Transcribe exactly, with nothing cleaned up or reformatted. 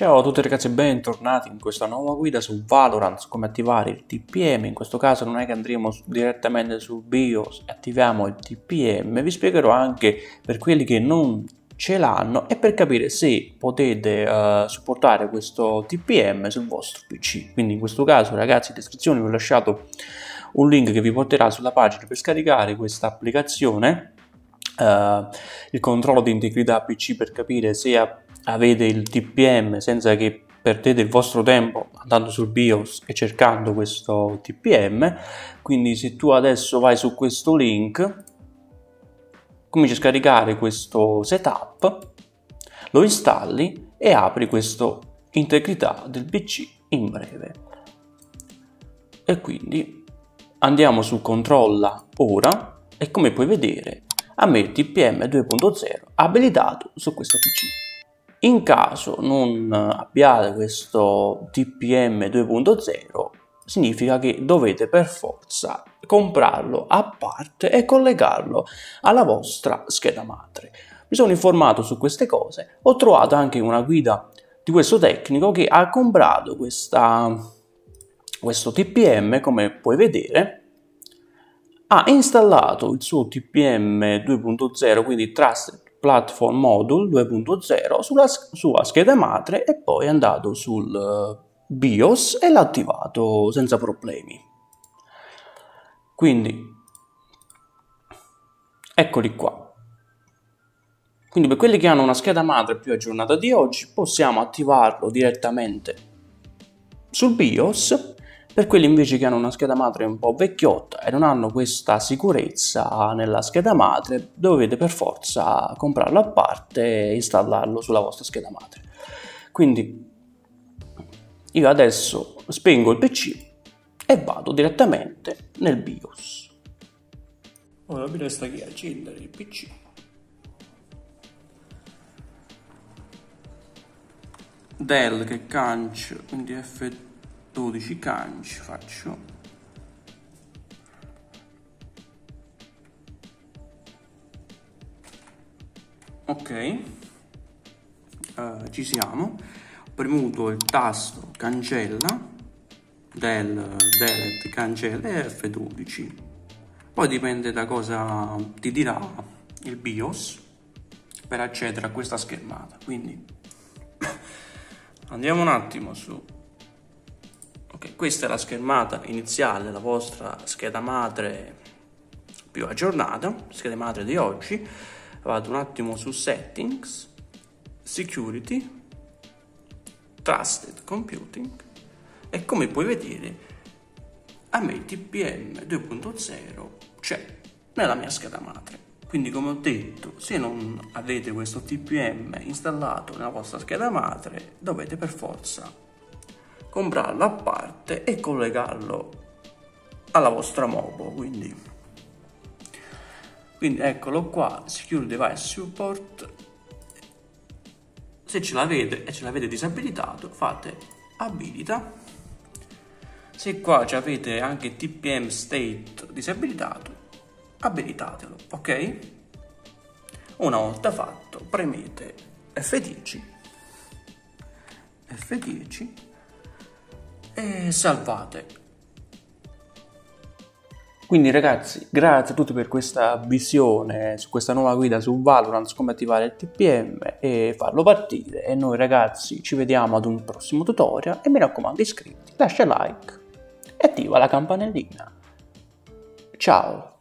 Ciao a tutti ragazzi e bentornati in questa nuova guida su Valorant, su come attivare il T P M. In questo caso non è che andremo su, direttamente sul BIOS e attiviamo il T P M, vi spiegherò anche per quelli che non ce l'hanno e per capire se potete uh, supportare questo T P M sul vostro P C. Quindi in questo caso ragazzi in descrizione vi ho lasciato un link che vi porterà sulla pagina per scaricare questa applicazione, uh, il controllo di integrità P C per capire se avete il T P M senza che perdete il vostro tempo andando sul BIOS e cercando questo T P M. Quindi se tu adesso vai su questo link, cominci a scaricare questo setup, lo installi e apri questa integrità del P C in breve. E quindi andiamo su controlla ora e come puoi vedere a me il T P M due punto zero abilitato su questo P C. In caso non abbiate questo T P M due punto zero, significa che dovete per forza comprarlo a parte e collegarlo alla vostra scheda madre. Mi sono informato su queste cose, ho trovato anche una guida di questo tecnico che ha comprato questa, questo T P M, come puoi vedere, ha installato il suo T P M due punto zero, quindi Trusted Platform Module due punto zero sulla sua scheda madre e poi è andato sul BIOS e l'ha attivato senza problemi. Quindi eccoli qua. Quindi per quelli che hanno una scheda madre più aggiornata di oggi possiamo attivarlo direttamente sul BIOS. Per quelli invece che hanno una scheda madre un po' vecchiotta e non hanno questa sicurezza nella scheda madre, dovete per forza comprarlo a parte e installarlo sulla vostra scheda madre. Quindi io adesso spengo il P C e vado direttamente nel BIOS. Ora mi resta che accendere il P C. Del che canc, quindi F dodici canc faccio. Ok, uh, ci siamo. Ho premuto il tasto cancella del delete cancella e F dodici. Poi dipende da cosa ti dirà il BIOS per accedere a questa schermata. Quindi andiamo un attimo su. Ok, questa è la schermata iniziale della vostra scheda madre più aggiornata, scheda madre di oggi. Vado un attimo su Settings, Security, Trusted Computing e come puoi vedere a me il T P M due punto zero c'è nella mia scheda madre. Quindi come ho detto, se non avete questo T P M installato nella vostra scheda madre dovete per forza comprarlo a parte e collegarlo alla vostra MOBO. Quindi, quindi eccolo qua, Secure Device Support. Se ce l'avete e ce l'avete disabilitato, fate abilita. Se qua ci avete anche T P M State disabilitato, abilitatelo, ok? Una volta fatto, premete F dieci F dieci e salvate. Quindi ragazzi, grazie a tutti per questa visione su questa nuova guida su Valorant, su come attivare il T P M e farlo partire. E noi ragazzi ci vediamo ad un prossimo tutorial e mi raccomando iscriviti, lascia like e attiva la campanellina. Ciao!